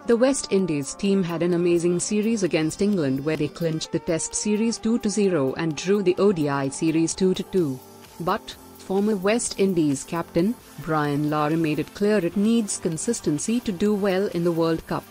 The West Indies team had an amazing series against England where they clinched the Test series 2-0 and drew the ODI series 2-2. But former West Indies captain Lara made it clear it needs consistency to do well in the World Cup.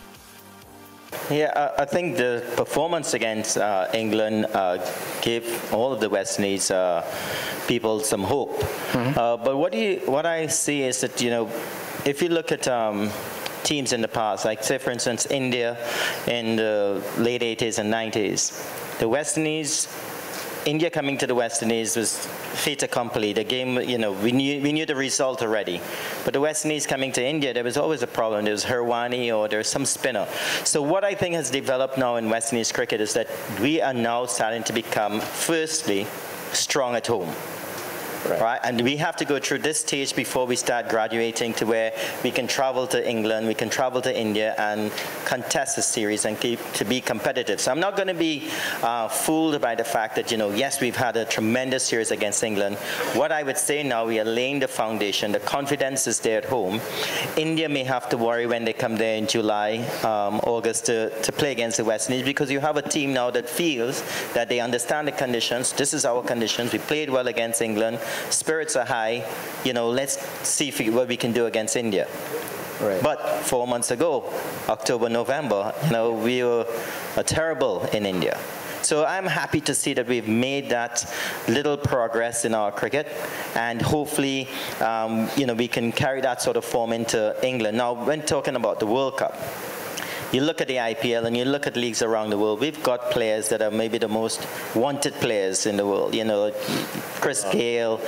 Yeah, I think the performance against England gave all of the West Indies people some hope. But what I see is that, you know, if you look at teams in the past, like say for instance India in the late 80s and 90s, the West Indies, India coming to the West Indies was fait accompli. The game, you know, we knew the result already. But the West Indies coming to India, there was always a problem. There was Hirwani or there's some spinner. So what I think has developed now in West Indies cricket is that we are now starting to become, firstly, strong at home. Right. And we have to go through this stage before we start graduating to where we can travel to England, we can travel to India and contest the series and keep to be competitive. So I'm not going to be fooled by the fact that, you know, yes, we've had a tremendous series against England. What I would say now, we are laying the foundation. The confidence is there at home. India may have to worry when they come there in July, August to play against the West Indies, because you have a team now that feels that they understand the conditions. This is our conditions. We played well against England. Spirits are high, you know, let's see what we can do against India. Right. But 4 months ago, October, November, you know, we were terrible in India. So I'm happy to see that we've made that little progress in our cricket, and hopefully, you know, we can carry that sort of form into England. Now, when talking about the World Cup, you look at the IPL and you look at leagues around the world, we've got players that are maybe the most wanted players in the world. You know, Chris Gale,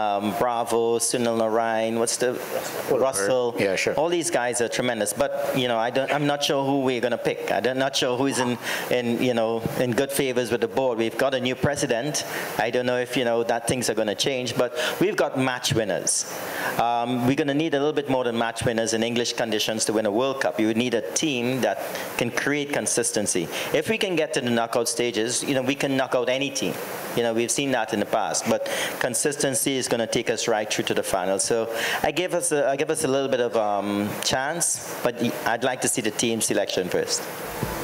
Bravo, Sunil Narayan, Russell. Yeah, sure. All these guys are tremendous. But, you know, I'm not sure who we're going to pick. I'm not sure who's in good favors with the board. We've got a new president. I don't know if, you know, that things are going to change. But we've got match winners. We're going to need a little bit more than match winners in English conditions to win a World Cup. You would need a team that can create consistency. If we can get to the knockout stages, you know, we can knock out any team. You know, we've seen that in the past, but consistency is going to take us right through to the final. So I give us a little bit of chance, but I'd like to see the team selection first.